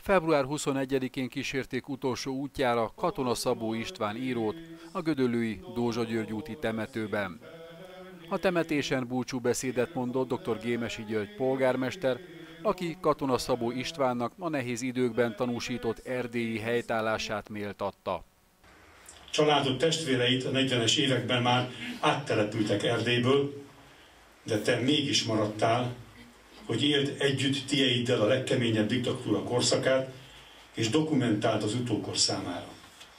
Február 21-én kísérték utolsó útjára Katona Szabó István írót a gödöllői Dózsa György úti temetőben. A temetésen búcsúbeszédet mondott dr. Gémesi György polgármester, aki Katona Szabó Istvánnak a nehéz időkben tanúsított erdélyi helytállását méltatta. Családod testvéreit a 40-es években már áttelepültek Erdélyből, de te mégis maradtál, hogy éld együtt tieiddel a legkeményebb diktatúra korszakát, és dokumentált az utókor számára.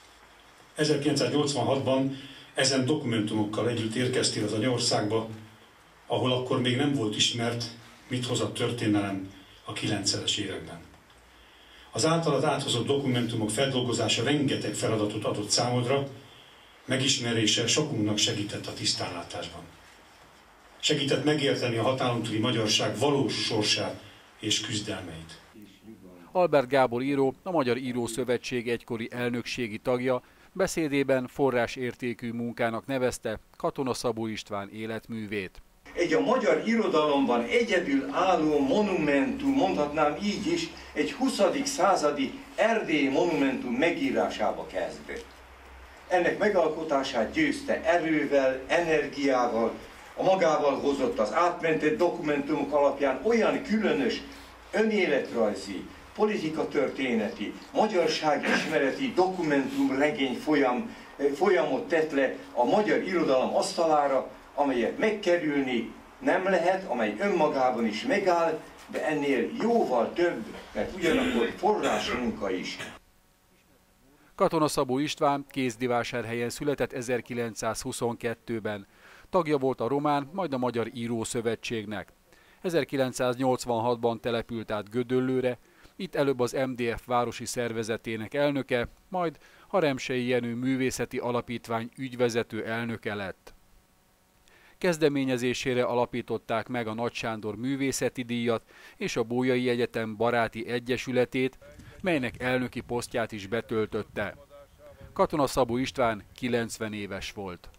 1986-ban ezen dokumentumokkal együtt érkeztél az anyaországba, ahol akkor még nem volt ismert, mit hoz a történelem a 90-es években. Az általad áthozott dokumentumok feldolgozása rengeteg feladatot adott számodra, megismerése sokunknak segített a tisztánlátásban. Segített megérteni a határon túli magyarság valós sorsát és küzdelmeit. Albert Gábor író, a Magyar Írószövetség egykori elnökségi tagja, beszédében forrásértékű munkának nevezte Katona Szabó István életművét. Egy a magyar irodalomban egyedül álló monumentum, mondhatnám így is, egy 20. századi erdélyi monumentum megírásába kezdett. Ennek megalkotását győzte erővel, energiával, a magával hozott az átmentett dokumentumok alapján olyan különös önéletrajzi, politikatörténeti, magyarságismereti dokumentumregény folyamot tett le a magyar irodalom asztalára, amelyet megkerülni nem lehet, amely önmagában is megáll, de ennél jóval több, mert ugyanakkor forrásmunka is. Katona Szabó István Kézdivásárhelyen született 1922-ben. Tagja volt a Román, majd a Magyar Írószövetségnek. 1986-ban települt át Gödöllőre, itt előbb az MDF városi szervezetének elnöke, majd a Remsei Jenő Művészeti Alapítvány ügyvezető elnöke lett. Kezdeményezésére alapították meg a Nagy Sándor Művészeti Díjat és a Bolyai Egyetem Baráti Egyesületét, melynek elnöki posztját is betöltötte. Katona Szabó István 90 éves volt.